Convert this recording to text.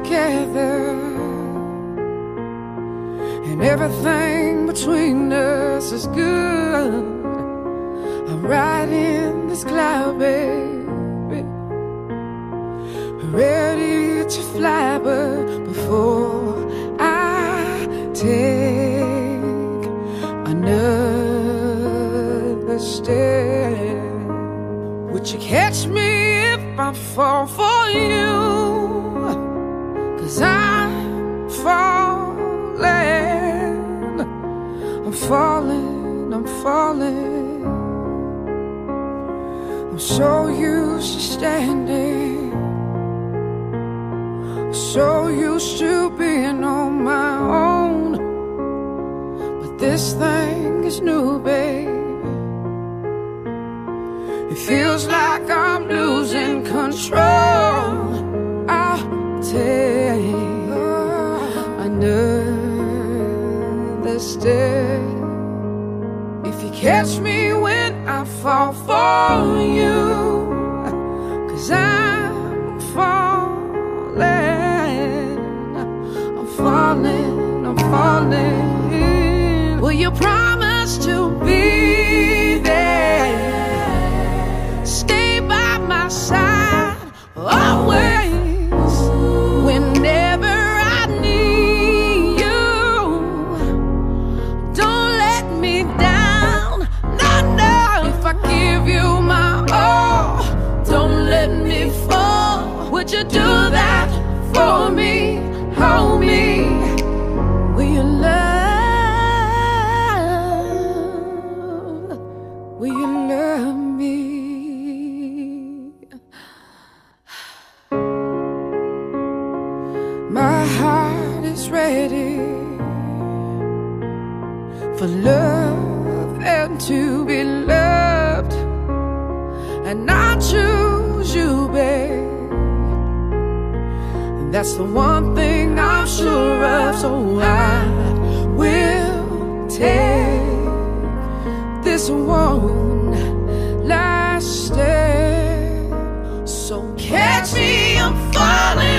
together, and everything between us is good. I'm riding this cloud, baby, ready to fly, but before I take another step, would you catch me if I fall for you? 'Cause I'm falling, I'm falling, I'm falling. I'm so used to standing, so used to being on my own, but this thing is new, babe. It feels like I'm losing control. I'll take another step. If you catch me when I fall for you, 'cause I'm falling, I'm falling, I'm falling. Will you promise to be there, stay by my side always, whenever I need you? Don't let me down, no, no. If I give you my all, don't let me fall. Would you do that for me? Hold me. Will you love? Will you love me? My heart is ready for love and to be loved, and I choose you, babe. That's the one thing I'm sure of, so I will take this one last step. So catch me, I'm falling.